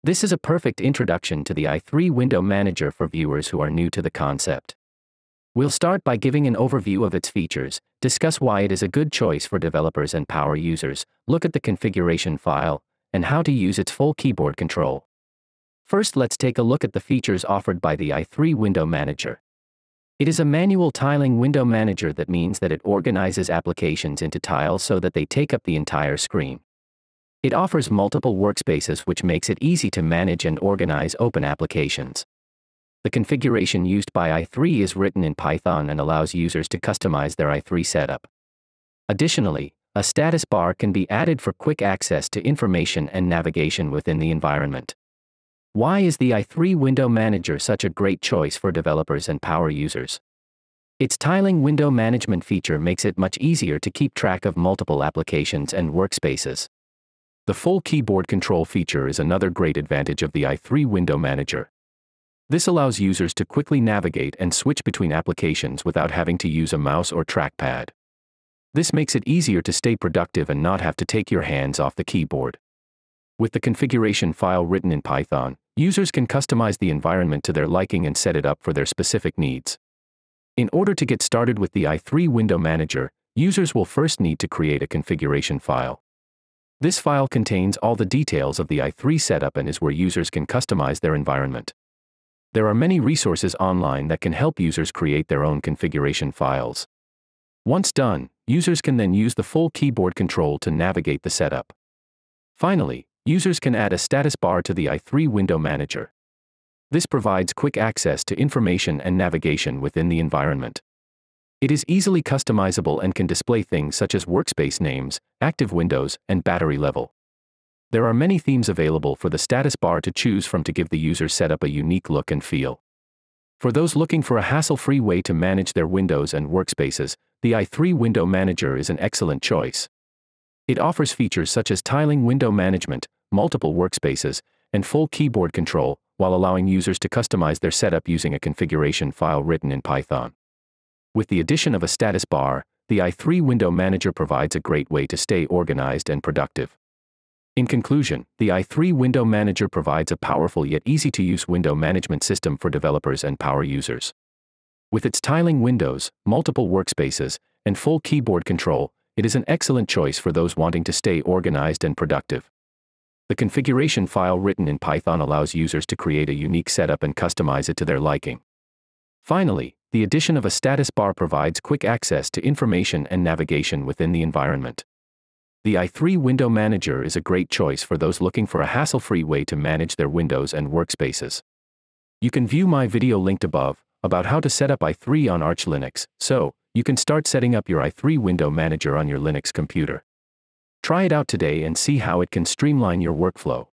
This is a perfect introduction to the i3 Window Manager for viewers who are new to the concept. We'll start by giving an overview of its features, discuss why it is a good choice for developers and power users, look at the configuration file, and how to use its full keyboard control. First, let's take a look at the features offered by the i3 Window Manager. It is a manual tiling window manager that means that it organizes applications into tiles so that they take up the entire screen. It offers multiple workspaces, which makes it easy to manage and organize open applications. The configuration used by i3 is written in Python and allows users to customize their i3 setup. Additionally, a status bar can be added for quick access to information and navigation within the environment. Why is the i3 Window Manager such a great choice for developers and power users? Its tiling window management feature makes it much easier to keep track of multiple applications and workspaces. The full keyboard control feature is another great advantage of the i3 Window Manager. This allows users to quickly navigate and switch between applications without having to use a mouse or trackpad. This makes it easier to stay productive and not have to take your hands off the keyboard. With the configuration file written in Python, users can customize the environment to their liking and set it up for their specific needs. In order to get started with the i3 Window Manager, users will first need to create a configuration file. This file contains all the details of the i3 setup and is where users can customize their environment. There are many resources online that can help users create their own configuration files. Once done, users can then use the full keyboard control to navigate the setup. Finally, users can add a status bar to the i3 Window Manager. This provides quick access to information and navigation within the environment. It is easily customizable and can display things such as workspace names, active windows, and battery level. There are many themes available for the status bar to choose from to give the user setup a unique look and feel. For those looking for a hassle-free way to manage their windows and workspaces, the i3 Window Manager is an excellent choice. It offers features such as tiling window management, multiple workspaces, and full keyboard control, while allowing users to customize their setup using a configuration file written in Python. With the addition of a status bar, the i3 Window Manager provides a great way to stay organized and productive. In conclusion, the i3 Window Manager provides a powerful yet easy-to-use window management system for developers and power users. With its tiling windows, multiple workspaces, and full keyboard control, it is an excellent choice for those wanting to stay organized and productive. The configuration file written in Python allows users to create a unique setup and customize it to their liking. Finally, the addition of a status bar provides quick access to information and navigation within the environment. The i3 Window Manager is a great choice for those looking for a hassle-free way to manage their windows and workspaces. You can view my video linked above about how to set up i3 on Arch Linux, so you can start setting up your i3 Window Manager on your Linux computer. Try it out today and see how it can streamline your workflow.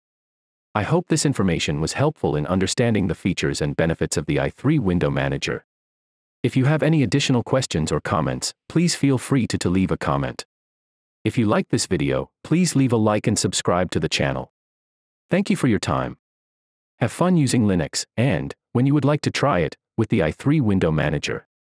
I hope this information was helpful in understanding the features and benefits of the i3 Window Manager. If you have any additional questions or comments, please feel free to leave a comment. If you like this video, please leave a like and subscribe to the channel. Thank you for your time. Have fun using Linux, and, when you would like to try it, with the i3 Window Manager.